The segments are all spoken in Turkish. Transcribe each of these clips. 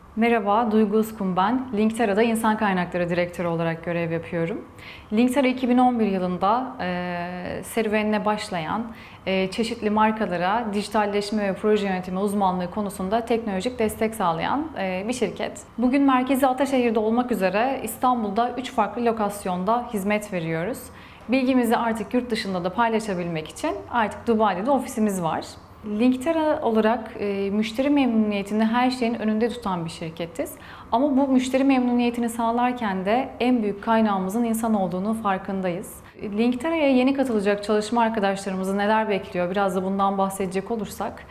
Merhaba, Duygu Uskun ben. Linktera'da İnsan Kaynakları Direktörü olarak görev yapıyorum. Linktera 2011 yılında serüvenine başlayan çeşitli markalara dijitalleşme ve proje yönetimi uzmanlığı konusunda teknolojik destek sağlayan bir şirket. Bugün merkezi Ataşehir'de olmak üzere İstanbul'da 3 farklı lokasyonda hizmet veriyoruz. Bilgimizi artık yurt dışında da paylaşabilmek için artık Dubai'de de ofisimiz var. Linktera olarak müşteri memnuniyetini her şeyin önünde tutan bir şirketiz. Ama bu müşteri memnuniyetini sağlarken de en büyük kaynağımızın insan olduğunu farkındayız. Linktera'ya yeni katılacak çalışma arkadaşlarımızı neler bekliyor? Biraz da bundan bahsedecek olursak.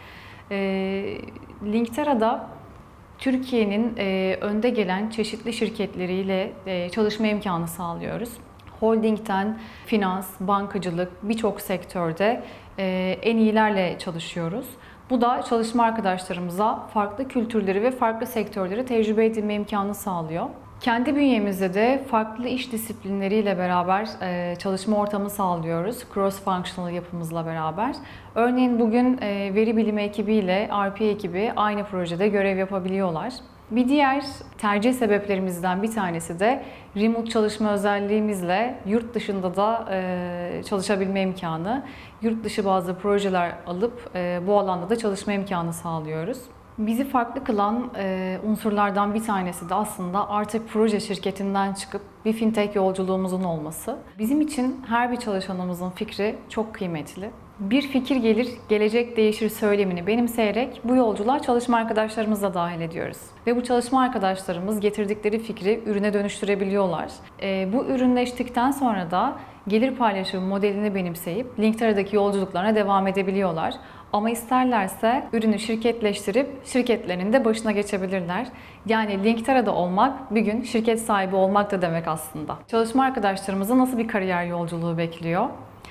Linktera'da Türkiye'nin önde gelen çeşitli şirketleriyle çalışma imkanı sağlıyoruz. Holding'den finans, bankacılık birçok sektörde en iyilerle çalışıyoruz. Bu da çalışma arkadaşlarımıza farklı kültürleri ve farklı sektörleri tecrübe edinme imkanı sağlıyor. Kendi bünyemizde de farklı iş disiplinleriyle beraber çalışma ortamı sağlıyoruz. Cross-functional yapımızla beraber. Örneğin bugün veri bilimi ekibiyle RP ekibi aynı projede görev yapabiliyorlar. Bir diğer tercih sebeplerimizden bir tanesi de remote çalışma özelliğimizle yurt dışında da çalışabilme imkanı. Yurt dışı bazı projeler alıp bu alanda da çalışma imkanı sağlıyoruz. Bizi farklı kılan unsurlardan bir tanesi de aslında artık proje şirketinden çıkıp bir fintech yolculuğumuzun olması. Bizim için her bir çalışanımızın fikri çok kıymetli. Bir fikir gelir, gelecek değişir söylemini benimseyerek bu yolculuğa çalışma arkadaşlarımızı da dahil ediyoruz. Ve bu çalışma arkadaşlarımız getirdikleri fikri ürüne dönüştürebiliyorlar. Bu ürünleştikten sonra da gelir paylaşımı modelini benimseyip Linktera'daki yolculuklarına devam edebiliyorlar. Ama isterlerse ürünü şirketleştirip şirketlerinin de başına geçebilirler. Yani Linktera'da olmak bir gün şirket sahibi olmak da demek aslında. Çalışma arkadaşlarımıza nasıl bir kariyer yolculuğu bekliyor?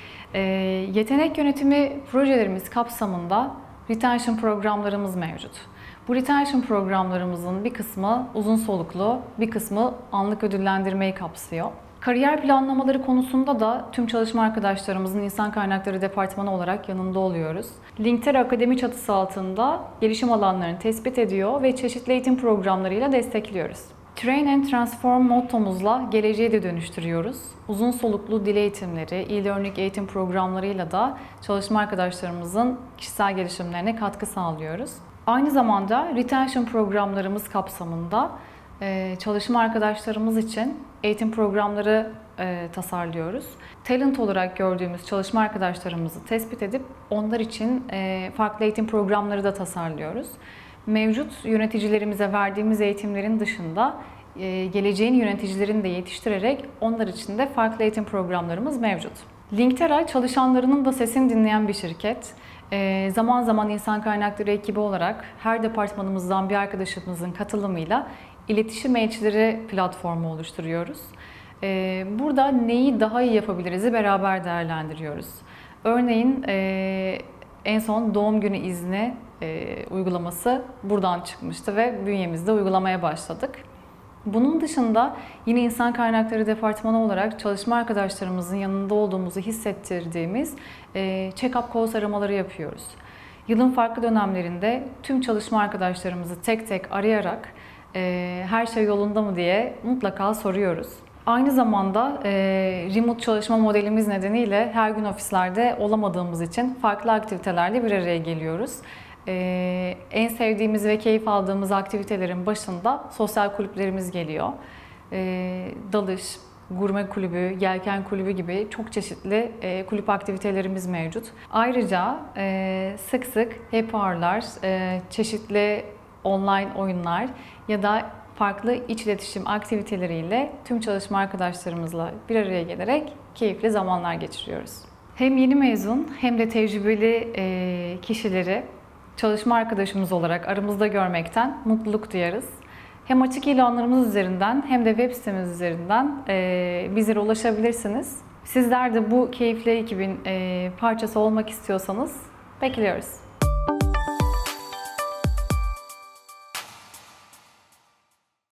Yetenek yönetimi projelerimiz kapsamında retention programlarımız mevcut. Bu retention programlarımızın bir kısmı uzun soluklu, bir kısmı anlık ödüllendirmeyi kapsıyor. Kariyer planlamaları konusunda da tüm çalışma arkadaşlarımızın insan kaynakları departmanı olarak yanında oluyoruz. Linktera Akademi çatısı altında gelişim alanlarını tespit ediyor ve çeşitli eğitim programlarıyla destekliyoruz. Train and Transform mottomuzla geleceği de dönüştürüyoruz. Uzun soluklu dil eğitimleri, e-learning eğitim programlarıyla da çalışma arkadaşlarımızın kişisel gelişimlerine katkı sağlıyoruz. Aynı zamanda retention programlarımız kapsamında çalışma arkadaşlarımız için eğitim programları tasarlıyoruz. Talent olarak gördüğümüz çalışma arkadaşlarımızı tespit edip onlar için farklı eğitim programları da tasarlıyoruz. Mevcut yöneticilerimize verdiğimiz eğitimlerin dışında geleceğin yöneticilerini de yetiştirerek onlar için de farklı eğitim programlarımız mevcut. Linktera çalışanlarının da sesini dinleyen bir şirket. Zaman zaman insan kaynakları ekibi olarak her departmanımızdan bir arkadaşımızın katılımıyla iletişim elçileri platformu oluşturuyoruz. Burada neyi daha iyi yapabiliriz'i beraber değerlendiriyoruz. Örneğin en son doğum günü izni uygulaması buradan çıkmıştı ve bünyemizde uygulamaya başladık. Bunun dışında yine insan kaynakları departmanı olarak çalışma arkadaşlarımızın yanında olduğumuzu hissettirdiğimiz check-up calls aramaları yapıyoruz. Yılın farklı dönemlerinde tüm çalışma arkadaşlarımızı tek tek arayarak her şey yolunda mı diye mutlaka soruyoruz. Aynı zamanda remote çalışma modelimiz nedeniyle her gün ofislerde olamadığımız için farklı aktivitelerle bir araya geliyoruz. En sevdiğimiz ve keyif aldığımız aktivitelerin başında sosyal kulüplerimiz geliyor. Dalış, gurme kulübü, yelken kulübü gibi çok çeşitli kulüp aktivitelerimiz mevcut. Ayrıca sık sık happy hour'lar, çeşitli online oyunlar ya da farklı iç iletişim aktiviteleriyle tüm çalışma arkadaşlarımızla bir araya gelerek keyifli zamanlar geçiriyoruz. Hem yeni mezun hem de tecrübeli kişileri çalışma arkadaşımız olarak aramızda görmekten mutluluk duyarız. Hem açık ilanlarımız üzerinden hem de web sitemiz üzerinden bizlere ulaşabilirsiniz. Sizler de bu keyifli ekibin parçası olmak istiyorsanız bekliyoruz.